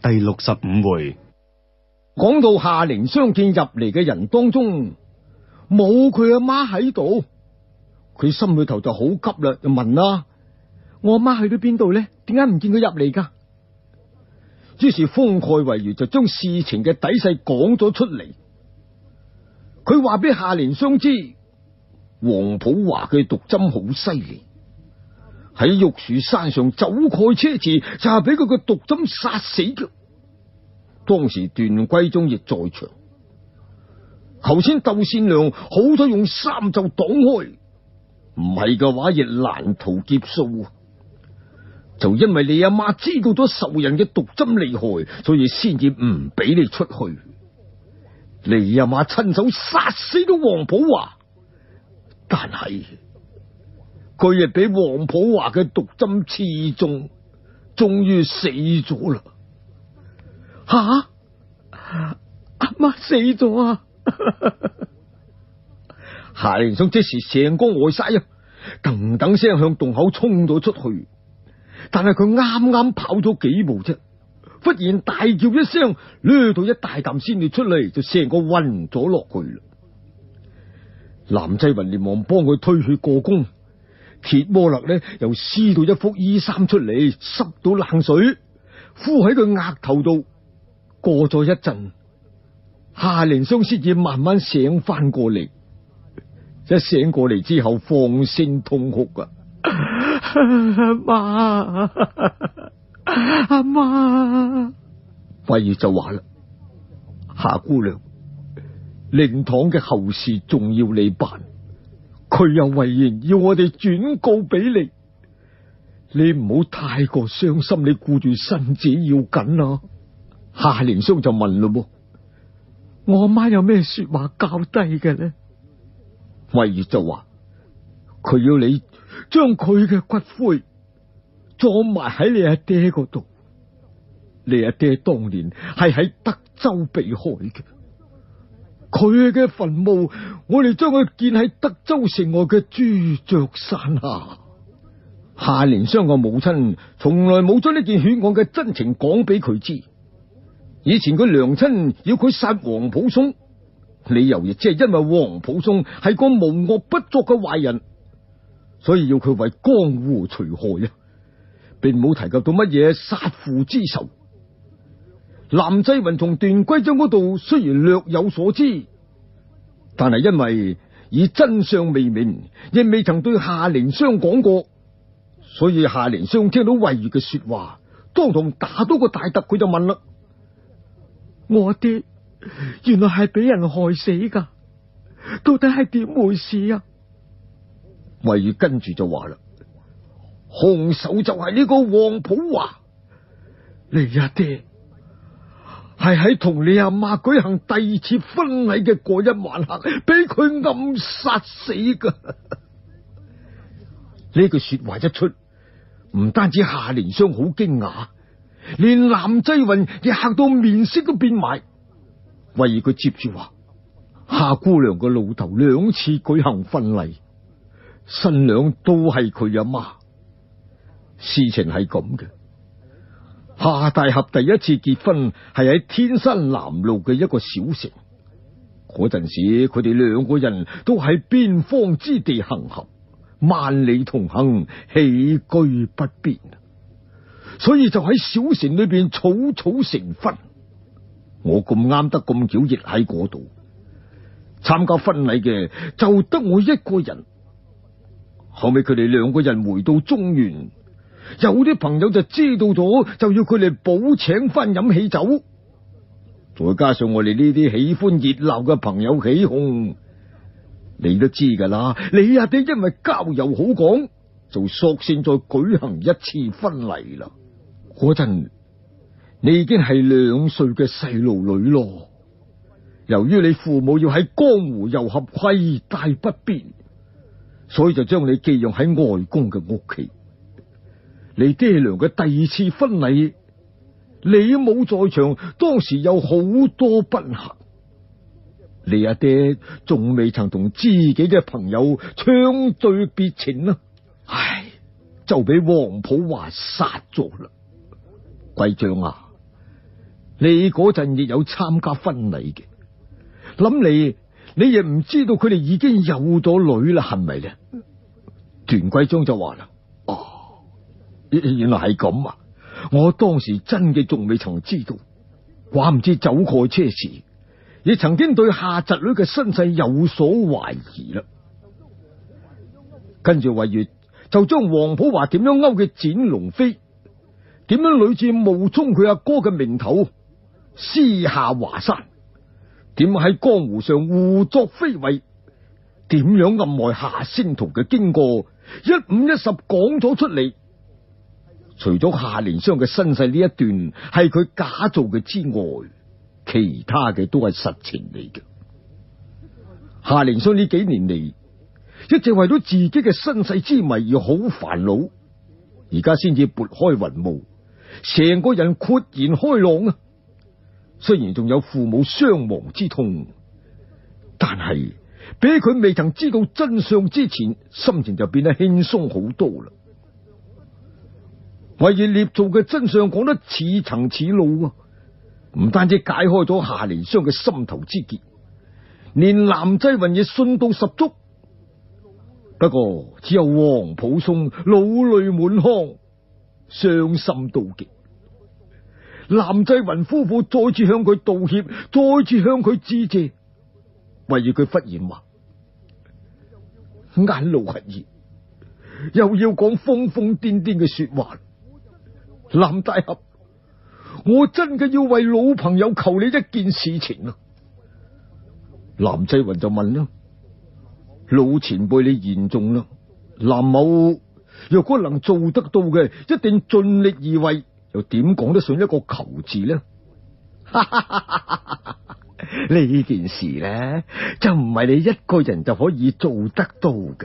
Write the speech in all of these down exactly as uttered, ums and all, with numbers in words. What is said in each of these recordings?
第六十五回， 講到夏靈相見入嚟嘅人當中，冇佢阿媽喺度，佢心裏頭就好急啦，就問啦：我阿媽去到邊度呢？點解唔見佢入嚟噶？於是封蓋為如就將事情嘅底細講咗出嚟。佢話俾夏靈相知，黃普華嘅毒針好犀利，喺玉樹山上走蓋車池，就係俾佢個毒針殺死嘅。當時段歸宗亦在場，頭先竇善良好彩用衫袖擋開，唔係嘅話亦難逃劫數。就因為你阿媽知道咗仇人嘅毒針厲害，所以先至唔俾你出去。你阿媽親手殺死咗黃普華，但係佢亦俾黃普華嘅毒針刺中，終於死咗啦。吓、啊，阿媽死咗啊！夏靈相即時成個呆晒啊，噔噔聲向洞口衝咗出去。但係佢啱啱跑咗幾步啫，忽然大叫一聲，掠到一大啖鮮血出嚟，就成個暈咗落去啦。藍濟雲連忙幫佢推血過宮，鐵摩勒呢又撕到一幅衣衫出嚟，濕到冷水敷喺佢額頭度。過咗一陣，夏靈相先至慢慢醒翻過嚟。一醒過嚟之後，放聲痛哭啊！阿媽，阿媽，慧月就話啦：夏姑娘，靈堂嘅後事仲要你辦，佢又遺言要我哋轉告俾你，你唔好太過傷心，你顧住身子要緊啊！夏靈相就問咯：我阿媽有咩說話交低嘅呢？慧月就話：佢要你將佢嘅骨灰葬埋喺你阿爹嗰度。你阿爹當年係喺德州被害嘅，佢嘅墳墓我哋將佢建喺德州城外嘅朱雀山下。夏靈相個母親從來冇將呢件血案嘅真情講俾佢知。以前佢娘親要佢殺黃普松，理由亦即係因為黃普松係個無惡不作嘅壞人，所以要佢為江湖除害啊，並冇提及到乜嘢殺父之仇。藍濟雲從段歸章嗰度雖然略有所知，但係因為以真相未明，亦未曾對夏靈相講過，所以夏靈相聽到慧月嘅說話，當堂打多個大突，佢就問啦：我爹原來係俾人害死噶，到底係點回事啊？慧月跟住就話啦：兇手就係呢個黃普華，你阿爹係喺同你阿媽舉行第二次婚禮嘅嗰一晚黑，俾佢暗殺死噶。呢句說話一出，唔單止夏靈相好驚訝，連藍濟雲亦嚇到面色都變埋。慧月佢接住話：夏姑娘個老頭兩次舉行婚禮，新娘都係佢阿媽。事情係咁嘅，夏大俠第一次結婚係喺天山南路嘅一個小城，嗰陣時佢哋兩個人都喺邊方之地行俠，萬里同行，起居不便，所以就喺小城裏邊草草成婚。我咁啱得咁巧，亦喺嗰度參加婚禮嘅，就得我一個人。後尾佢哋兩個人回到中原，有啲朋友就知道咗，就要佢哋補請翻飲喜酒。再加上我哋呢啲喜歡熱鬧嘅朋友起哄，你都知噶啦。你阿爹因為交遊好講，就索性再舉行一次婚禮啦。嗰陣你已經係兩歲嘅細路女咯。由於你父母要喺江湖遊俠，攜帶不便，所以就將你寄養喺外公嘅屋企。你爹娘嘅第二次婚禮，你冇在場，當時有好多不幸。你阿爹仲未曾同知己嘅朋友唱對別情啦，唉，就俾黃普華殺咗啦。貴將啊， 你嗰陣亦有參加婚禮嘅，諗嚟你亦唔知道佢哋已經有咗女啦，係咪咧？段貴章就話啦：哦，原來係咁啊！我當時真嘅仲未曾知道，話唔知走過車時，亦曾經對夏侄女嘅身世有所懷疑啦。跟住慧月就將王普華點樣勾嘅展龍飛，點樣屢次冒充佢阿哥嘅名頭，私下華山，點喺江湖上胡作非為，點樣暗害夏星圖嘅經過，一五一十講咗出嚟。除咗夏連湘嘅身世呢一段係佢假造嘅之外，其他嘅都係實情嚟嘅。夏連湘呢幾年嚟，一直為咗自己嘅身世之謎而好煩惱，而家先至撥開雲霧，成個人豁然開朗啊！雖然仲有父母雙亡之痛，但係比佢未曾知道真相之前，心情就變得輕鬆好多啦。為而捏造嘅真相講得似層似路啊，唔單止解開咗夏連湘嘅心頭之結，連藍濟雲亦信到十足。不過只有黃甫松老淚滿腔，傷心到極。藍濟雲夫婦再次向佢道歉，再次向佢致謝。為而佢忽然話：眼露核熱，又要講瘋瘋癲癲嘅說話。藍大俠，我真嘅要為老朋友求你一件事情啊！藍濟雲就問啦：老前輩你言重啦，藍某若果能做得到嘅，一定盡力而為，又點講得上一個求字呢？呢件事呢，就唔係你一個人就可以做得到嘅。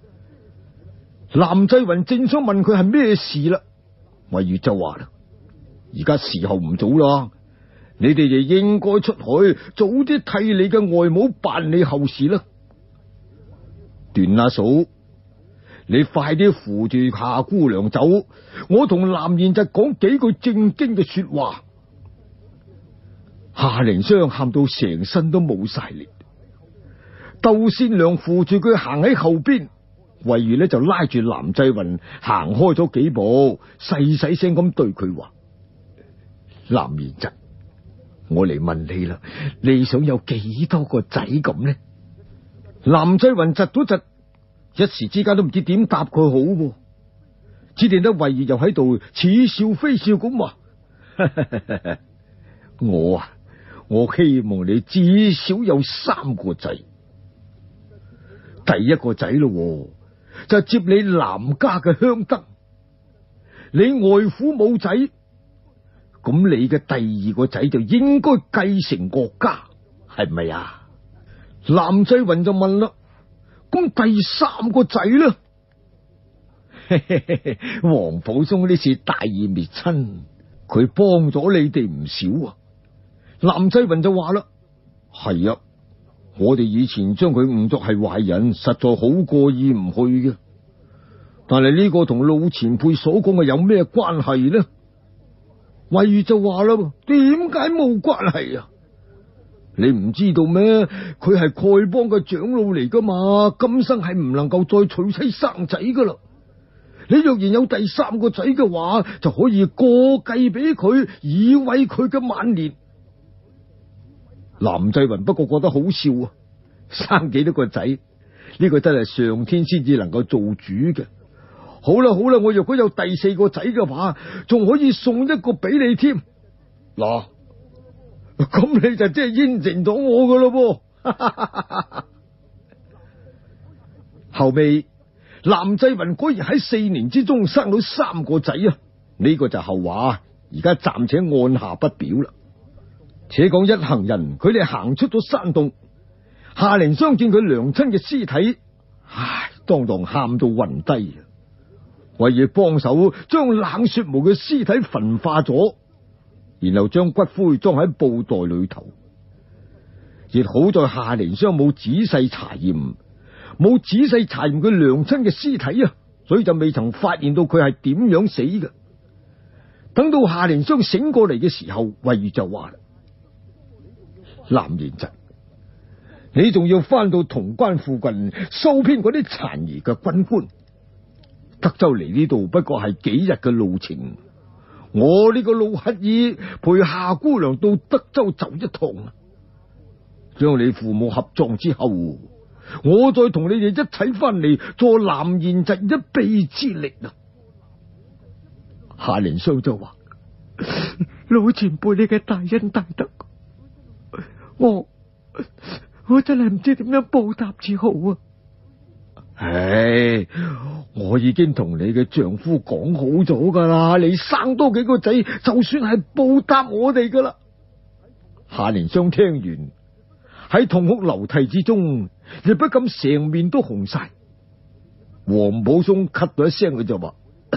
藍濟雲正想問佢係咩事啦，慧月就話啦：而家時候唔早啦，你哋就應該出去，早啲替你嘅外母辦理後事啦。段阿嫂，你快啲扶住夏姑娘走，我同藍賢就講幾句正經嘅說話。夏連湘喊到成身都冇晒力，竇善良扶住佢行喺後邊，慧月呢就拉住藍濟雲行開咗幾步，細細聲咁對佢話：藍賢侄，我嚟問你啦，你想有幾多個仔咁呢？藍濟雲窒咗窒，一時之間都唔知點答佢好，只見得慧月又喺度似笑非笑咁話：我啊，我希望你至少有三個仔。第一個仔咯，就接你藍家嘅香燈，你外父冇仔，咁你嘅第二個仔就應該繼承國家，係咪啊？藍濟雲就問啦：咁第三個仔呢？黃甫松呢次大義滅親，佢幫咗你哋唔少啊！藍濟雲就話啦：係啊，我哋以前將佢誤作係壞人，實在好過意唔去嘅。但係呢個同老前輩所講嘅有咩關係呢？慧月就話啦：點解冇關係啊？你唔知道咩？佢係丐幫嘅長老嚟噶嘛，今生係唔能夠再娶妻生仔噶啦。你若然有第三個仔嘅話，就可以過繼俾佢，以慰佢嘅晚年。藍濟雲不過覺得好笑啊，生幾多個仔呢個真係上天先至能夠做主嘅。好啦好啦，我若果有第四個仔嘅話，仲可以送一個俾你添。嗱，咁你就即係應承咗我噶咯噃。後尾藍濟雲果然喺四年之中生到三個仔啊，呢個就後話，而家暫且按下不表啦。且講一行人，佢哋行出咗山洞，夏連湘見佢娘親嘅屍體，唉，當堂喊到暈低。慧月幫手將冷雪無嘅屍體焚化咗，然後將骨灰裝喺布袋裏頭。亦好在夏連湘冇仔細查驗，冇仔細查驗佢娘親嘅屍體啊，所以就未曾發現到佢係點樣死嘅。 等到夏靈霜醒過嚟嘅時候，惠月就話啦：藍賢侄，你仲要翻到潼關附近收編嗰啲殘餘嘅軍官。德州嚟呢度不過係幾日嘅路程，我呢個老乞兒陪夏姑娘到德州走一趟啊！將你父母合葬之後，我再同你哋一齊翻嚟，助藍賢侄一臂之力啊！夏靈霜就話：老前輩，你嘅大恩大德，我我真係唔知點樣報答至好啊！唉，我已經同你嘅丈夫講好咗噶啦，你生多幾個仔，就算係報答我哋噶啦。夏靈霜聽完，喺痛哭流涕之中，亦不禁成面都紅晒。黃寶松咳咗一聲，佢就話：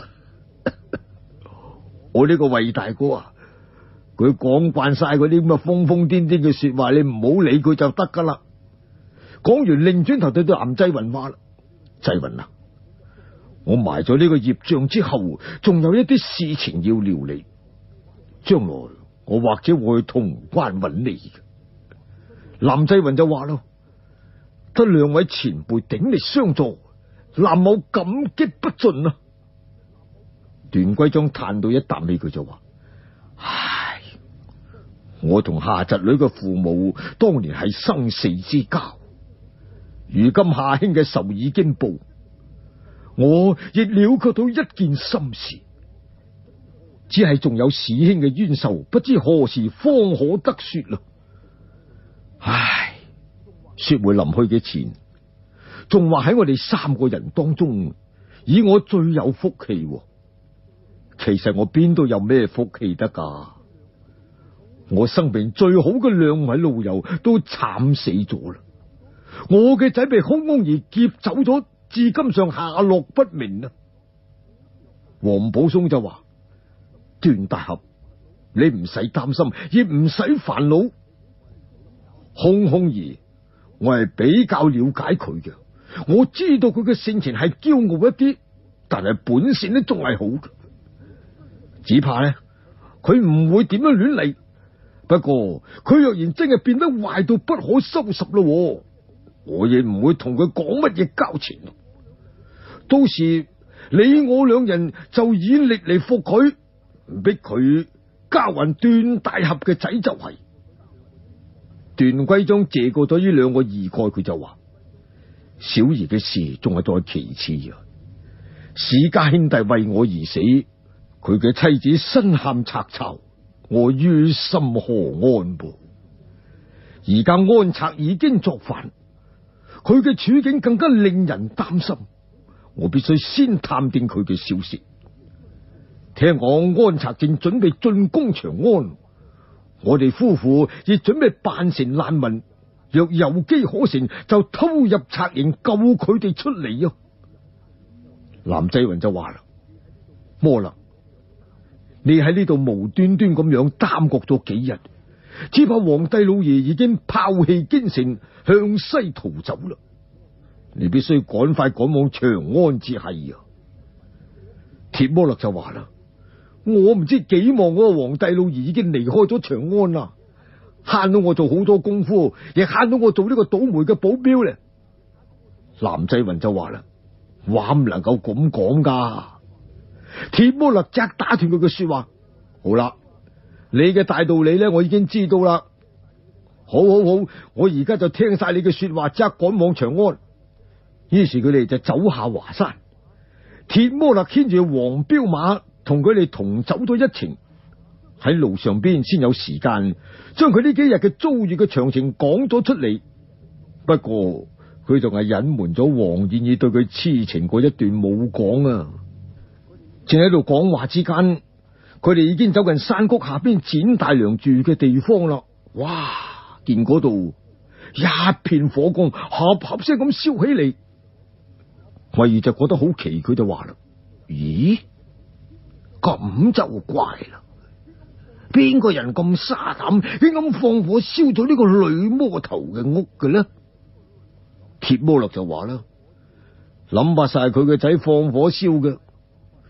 我呢個衛大哥啊，佢講慣晒嗰啲咁嘅瘋瘋癲癲嘅說話，你唔好理佢就得噶啦。講完，擰轉頭對對藍濟雲話啦：濟雲啊，我埋咗呢個業障之後，仲有一啲事情要料理，將來我或者會去潼關揾你嘅。藍濟雲就話咯：得兩位前輩鼎力相助，藍某感激不盡啊！段歸章嘆到一啖氣，佢就話：唉，我同夏侄女嘅父母當年係生死之交，如今夏兄嘅仇已經報，我亦了卻到一件心事，只係仲有史兄嘅冤仇，不知何時方可得雪啦。唉，雪會臨去嘅前，仲話喺我哋三個人當中，以我最有福氣。其實我邊度有咩福氣得噶？我生命最好嘅兩位老友都慘死咗啦，我嘅仔被空空兒劫走咗，至今上下落不明啊！黃寶松就話：段大俠，你唔使擔心，亦唔使煩惱。空空兒，我係比較了解佢嘅，我知道佢嘅性情係驕傲一啲，但係本性咧仲係好嘅。只怕咧，佢唔會點樣亂嚟。不過佢若然真係變得壞到不可收拾咯，我亦唔會同佢講乜嘢交情。到時你我兩人就以力嚟服佢，逼佢交還段大俠嘅仔就係。段歸章謝過咗呢兩個二蓋，佢就話：小兒嘅事仲係在其次啊！史家兄弟為我而死，佢嘅妻子身陷賊巢，我於心何安噃？而家安賊已經作反，佢嘅處境更加令人擔心。我必須先探定佢嘅消息。聽講安賊正準備進攻長安，我哋夫婦亦準備扮成難民，若有機可乘，就偷入賊營救佢哋出嚟啊！藍濟雲就話啦：摩勒，你喺呢度無端端咁樣耽擱咗幾日，只怕皇帝老爺已經拋棄京城，向西逃走啦。你必須趕快趕往長安至係啊！鐵摩勒就話啦：我唔知幾望嗰個皇帝老爺已經離開咗長安啦，慳到我做好多功夫，亦慳到我做呢個倒霉嘅保鏢咧。藍濟雲就話啦：話唔能夠咁講噶。鐵摩勒即刻打斷佢嘅說話：好啦，你嘅大道理咧，我已經知道啦。好好好，我而家就聽晒你嘅說話，即刻趕往長安。於是佢哋就走下華山，鐵摩勒牽住黃驃馬同佢哋同走咗一程。喺路上邊先有時間將佢呢幾日嘅遭遇嘅詳情講咗出嚟。不過佢仲係隱瞞咗黃燕兒對佢痴情嗰一段冇講啊。正喺度講話之間，佢哋已經走近山谷下邊展大娘住嘅地方啦。哇！見嗰度一片火光，合合聲咁燒起嚟。惠兒就覺得好奇，佢就話啦：咦，咁就怪啦！邊個人咁沙膽，竟咁放火燒咗呢個女魔頭嘅屋嘅呢？鐵摩勒就話啦：諗白晒佢嘅仔放火燒嘅。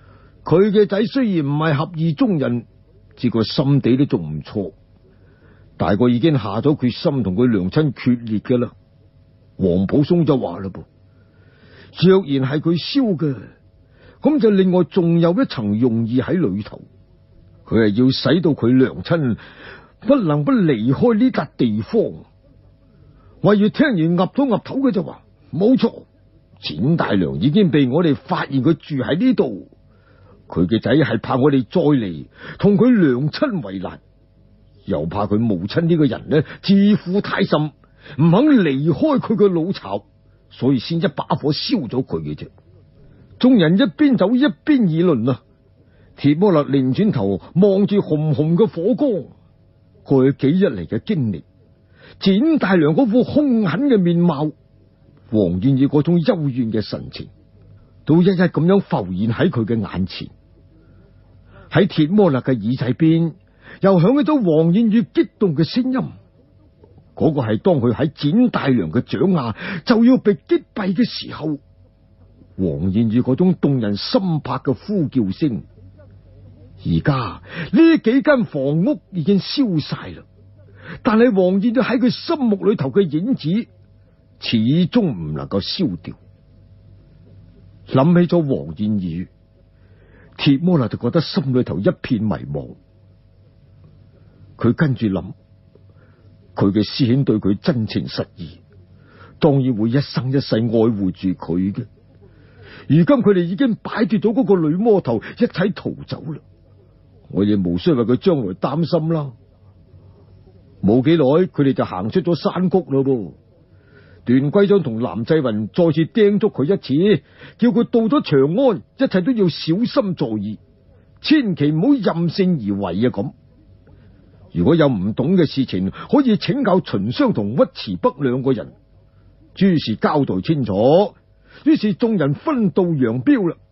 佢嘅仔雖然唔係合意中人，只個心地都仲唔錯，大個已經下咗決心同佢娘親決裂噶啦。黃甫松就話啦噃，若然係佢燒嘅，咁就另外仲有一層用意喺裏頭，佢係要使到佢娘親不能不離開呢笪地方。慧月聽完岌咗岌頭嘅就話：冇錯，展大娘已經被我哋發現佢住喺呢度，佢嘅仔係怕我哋再嚟同佢娘親為難，又怕佢母親呢個人呢自負太甚，唔肯離開佢嘅老巢，所以先一把火燒咗佢嘅啫。眾人一邊走一邊議論啊。鐵魔勒擰轉頭望住紅紅嘅火光，過去幾日嚟嘅經歷，展大娘嗰副兇狠嘅面貌，黃燕玉嗰種幽怨嘅神情，都一一咁樣浮現喺佢嘅眼前。喺鐵魔勒嘅耳仔邊又響起咗黃燕玉激動嘅聲音，嗰個係當佢喺展大娘嘅掌下就要被擊斃嘅時候，黃燕玉嗰種動人心魄嘅呼叫聲。而家呢幾間房屋已經燒晒啦，但係黃燕玉喺佢心目裏頭嘅影子始終唔能夠燒掉。諗起咗黃燕玉，鐵魔勒就覺得心裏頭一片迷茫。佢跟住諗，佢嘅師兄對佢真情實意，當然會一生一世愛護住佢嘅。如今佢哋已經擺脫咗嗰個女魔頭，一齊逃走啦。我亦無需為佢將來擔心啦。冇幾耐，佢哋就行出咗山谷咯噃。段歸章同藍濟雲再次叮囑佢一次，叫佢到咗長安，一切都要小心助意，千祈唔好任性而為啊！咁如果有唔懂嘅事情，可以請教秦霜同尉遲北兩個人，諸事交代清楚。於是眾人分道揚鑣啦。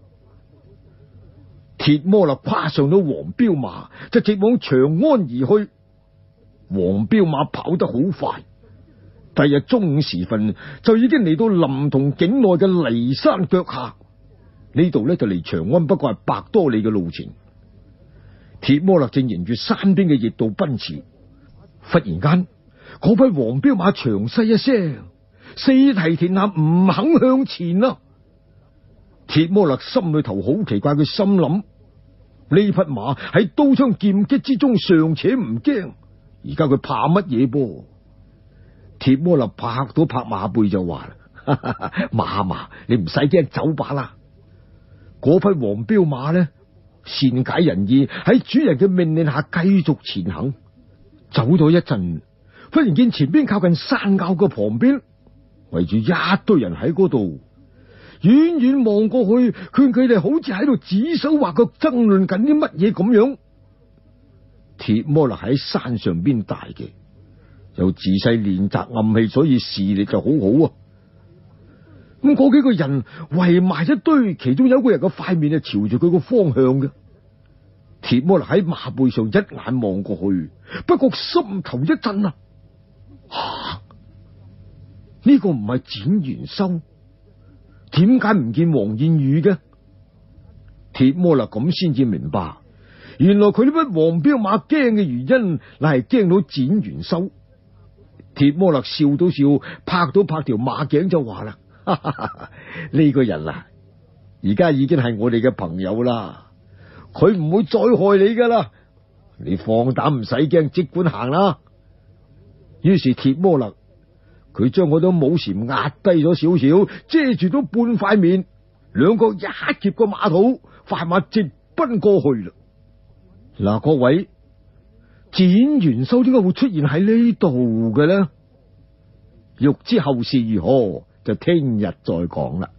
鐵魔勒跨上咗黃驃馬，就直往長安而去。黃驃馬跑得好快，第日中午時分就已經嚟到臨潼境內嘅驪山腳下。呢度呢就離長安不過係百多里嘅路程。鐵魔勒正迎住山邊嘅驛道奔馳，忽然間嗰匹黃驃馬長嘶一聲，四蹄停下，唔肯向前啦。鐵魔勒心裏頭好奇怪，佢心諗呢匹馬喺刀槍劍戟之中尚且唔驚，而家佢怕乜嘢噃？鐵魔勒拍到拍馬背就話啦：馬馬，你唔使驚，走吧啦。嗰匹黃驃馬呢，善解人意，喺主人嘅命令下繼續前行。走咗一陣，忽然見前邊靠近山坳嘅旁邊，圍住一堆人喺嗰度。遠遠望過去，勸佢哋好似喺度指手畫腳爭論緊啲乜嘢咁樣。鐵魔勒喺山上邊大嘅，又自細練習暗器，所以視力就好好啊。咁嗰幾個人圍埋一堆，其中有一個人嘅塊面係朝住佢個方向嘅。鐵魔勒喺馬背上一眼望過去，不覺心頭一震啊！啊，呢個唔係展元修？點解唔見黃燕玉嘅？鐵魔勒咁先至明白，原來佢呢匹黃驃馬驚嘅原因，乃係驚到展元修。鐵魔勒笑到笑，拍到拍條馬頸就話啦：呢個人啊，而家已經係我哋嘅朋友啦，佢唔會再害你噶啦，你放膽唔使驚，即管行啦。於是鐵魔勒佢將嗰種武蟬壓低咗少少，遮住咗半塊面，兩個一夾個馬肚，快馬直奔過去啦。嗱，各位，展元修點解會出現喺呢度嘅呢？欲知後事如何，就聽日再講啦。